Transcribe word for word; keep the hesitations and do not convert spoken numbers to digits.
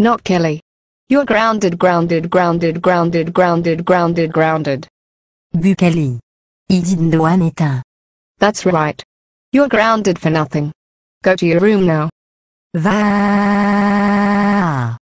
Not Kelly. You're grounded, grounded, grounded, grounded, grounded, grounded, grounded. Bucali. Idindoan éteint. That's right. You're grounded for nothing. Go to your room now. Va.